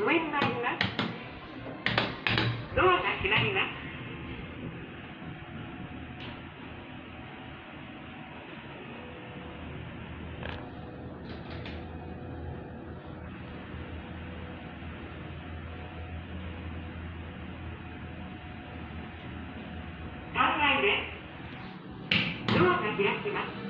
上になります。ドアが閉まります。3階です。ドアが開きます。